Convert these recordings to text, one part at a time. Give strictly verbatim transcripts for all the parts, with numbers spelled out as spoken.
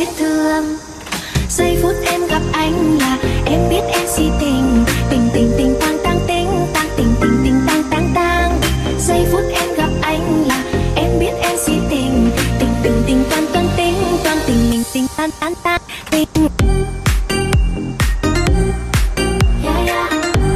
biết thương. Giây phút em gặp anh là em biết em si tình. Tình tình tình tang tang tình tang tình tình tình tang tang tang. Giây phút em gặp anh là em biết em si tình. Tình tình tình toan toan tình toan tình mình tình tan tan tan tình. Yeah, yeah.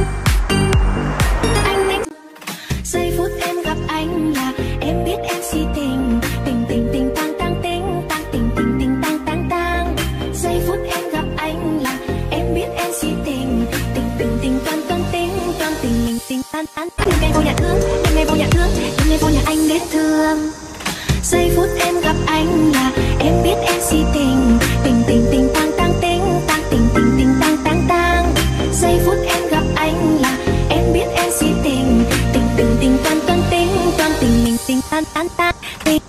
Anh định. Giây phút em gặp anh là em biết em si tình. Tình tình tình tang tang tình tang tình tình tình tang tang tang. Giây phút em gặp anh là em biết em si tình. Tình tình tình toan toan tình toan tình mình tình tan tan. Đêm nay vô nhà thương, đêm nay vô nhà thương, đêm nay vô nhà anh biết thương. Giây phút em gặp anh là em biết em si tình. Tình tình tình tang tang tình tang tình tình tình tang tang tang. Giây phút em gặp anh là em biết em si tình. Tình tình tình toan toan tình toan tình mình tình tan tan tan tình.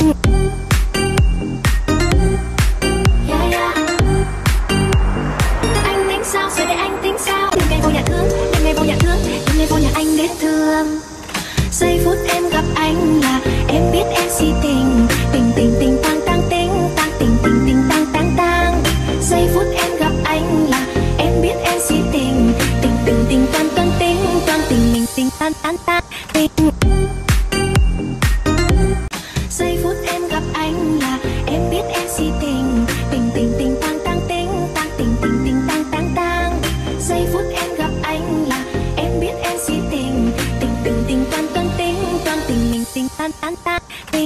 Yeah, yeah. Anh tính sao rồi để anh tính sao? Đêm nay vô nhà thương, đêm nay vô nhà thương, đêm nay vô nhà anh biết thương. Giây phút em gặp anh là em biết em si tình. Tình tình tình tang tang tình tang tình tình tình tang tang tang. Giây phút em gặp anh là em biết em si tình. Tình tình tình toan toan tình toan tình mình tình tan tan tan tình. Giây phút em gặp anh là em biết em si tình. Tình tình tình tang tang tình tang tình tình tình tang tang tang. Giây phút em gặp anh là em biết em si tình. Tình tình tình toan toan tình toan tình mình tình tan tan tan tình.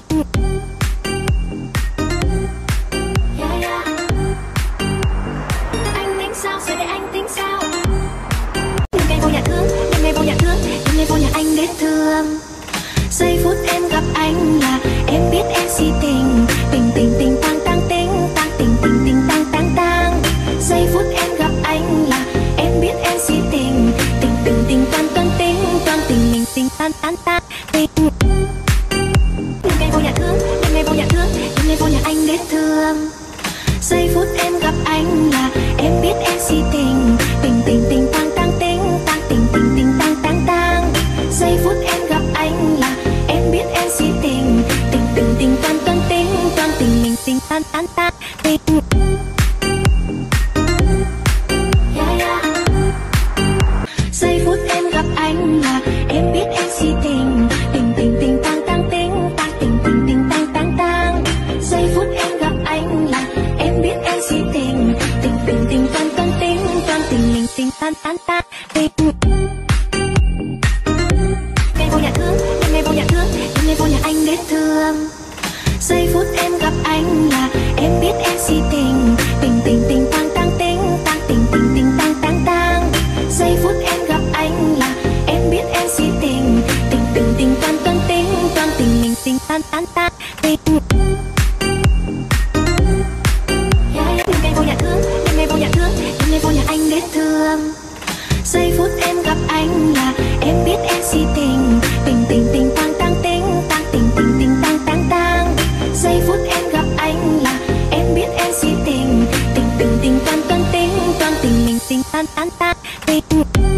Yeah, yeah. Anh tính sao rồi để anh tính sao? Đêm nay vô nhà thương, đêm nay vô nhà thương, đêm nay vô nhà anh biết thương. Giây phút em gặp anh là em biết em si tình. Tình tình tình tang tang tình tang tình tình tình tang tang tang. Giây phút em gặp anh là em biết em si tình. Tình tình tình toan toan tình toan tình mình tình tan tan tan tình. Đêm nay vô nhà thương, đêm nay vô nhà thương, đêm nay vô nhà anh biết thương. Giây phút em gặp anh là em biết em si tình. Tình tình tình tang tang tình tang tình tình tình tang tang tang. Giây phút em gặp anh là em biết em si tình. Tình tình tình toan toan tình toan tình mình tình tan tan tan tình. Yeah, yeah. Giây phút em gặp anh là em biết em si tình. Tình tình tình tang tang tình tang tình tình tình tang tang tang. Giây phút em gặp anh là em biết em si tình. Tình tình tình toan toan tình toan tình mình tình tan tan tan tình. Đêm nay vô nhà thương, đêm nay vô nhà thương, đêm nay vô nhà anh biết thương. Giây phút em gặp anh là em biết em si tình. Tình tình tình tang tang tình tang tình tình tình tang tang tang. Giây phút em gặp anh là em biết em si tình. Tình tình tình toan toan tình toan tình mình tình tan tan tan tình. Yeah, yeah. Đêm nay vô nhà thương, đêm nay vô nhà thương, đêm nay vô nhà anh biết thương. Giây phút em gặp anh là em biết em si tình. Tình tình tình tang tang tình tang tình tình tình tang tang tang. Giây phút em gặp anh là em biết em si tình. Tình tình tình toan toan tình toan tình mình tình tan tan tan tình.